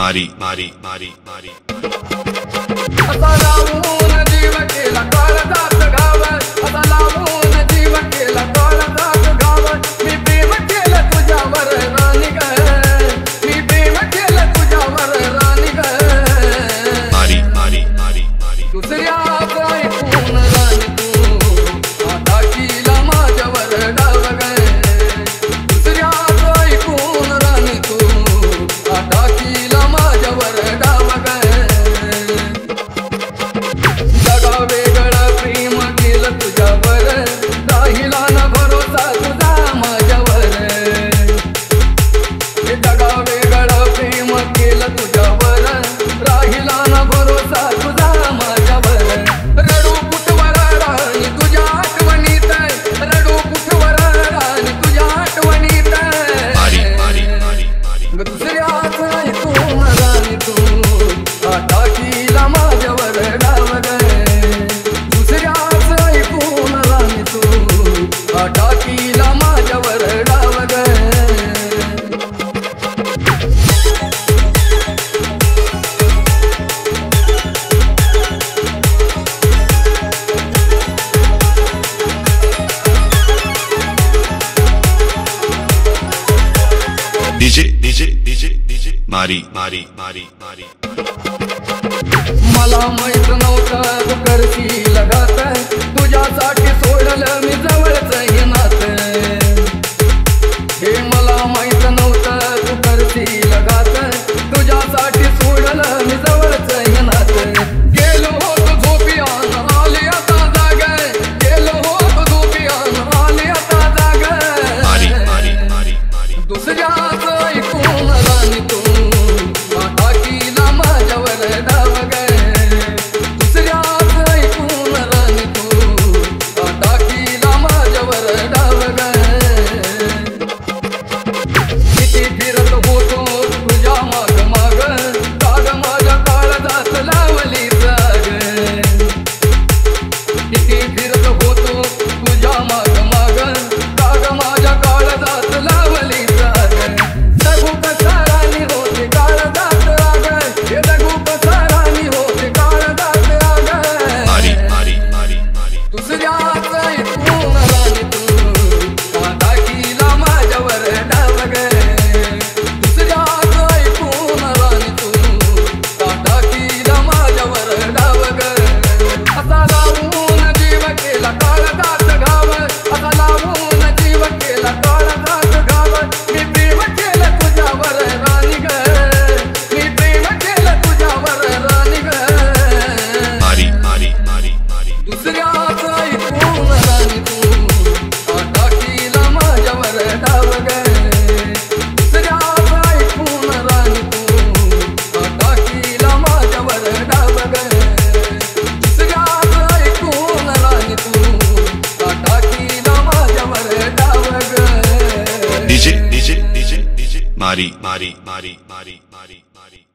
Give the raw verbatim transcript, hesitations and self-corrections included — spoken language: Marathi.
मारी मारी मारी मारी आता लावून जीव केला काळजात घाव, आता लावून जीव केला काळजात घाव, मी प्रेम केलं तुझ्यावर राणी ग, मी प्रेम केलं तुझ्यावर राणी ग, मारी मारी मारी मारी दुसऱ्याचं ऐकून राणी तू आता केला माझ्यावर डाव ग, दुसऱ्याचं ऐकून राणी तू आता केला माझ्यावर डाव ग, जगा वेगळं प्रेम केलं तुझ्यावर, राहिला ना भरोसा तुझा माझ्यावर, जगा वेगळं प्रेम केलं तुझ्यावर, राहिला ना भरोसा तुझा माझ्यावर, रडू कुठवर राणी तुझ्या आठवणीत, रडू कुठवर राणी तुझ्या आठवणीत, मारी मारी मारी मारी दुसऱ्याचं ऐकून राणी तू आता केला माझ्यावर डाव ग, दुसऱ्याचं ऐकून राणी तू आता केला माझ्यावर डाव ग, डीजे डीजे डीजे डीजे मारी मारी मारी मारी मला माहित नव्हतं तू करशील घात, तुझ्यासाठी सोडलं मी जवळच हे नातं, हे मला माहित नव्हतं तू करशील घात, तुझ्यासाठी सोडलं मी जवळच हे नातं, गेलो होतो झोपियान आले आता जाग, गेलो होतो झोपियान आले आता जाग, मारी मारी मारी मारी दुसऱ्याचं ऐकून राणी तू आता केला माझ्यावर डाव ग, दुसऱ्याचं ऐकून राणी तू आता केला माझ्यावर डाव ग, किती फिरत होतो तुझ्या माग माग, काग माझ्या काळजात लावली जाग, किती फिरत होतो तुझ्या माग माग, काग माझ्या काळजात लावली जाग, जगू कसा राणी होते काळजात आग, हे जगू कसा राणी होते काळजात आग, मारी मारी मारी मारी दुसऱ्याचं ऐकून राणी तू आता केला माझ्यावर डाव ग, दुसऱ्याचं ऐकून राणी तू आता केला माझ्यावर डाव ग, आता लावून जीव केला काळजात घाव, आता लावून जीव केला काळजात घाव, मी प्रेम केलं तुझ्यावर राणी ग, मी प्रेम केलं तुझ्यावर राणी ग, मारी मारी मारी मारी दुसऱ्याचं ऐकून राणी तू आता केला माझ्यावर डाव ग, दुसऱ्याचं ऐकून राणी तू आता केला माझ्यावर डाव ग, दुसऱ्याचं ऐकून राणी तू आता केला माझ्यावर डाव ग, डीजे डीजे डीजे डीजे मारी मारी मारी मारी मारी मारी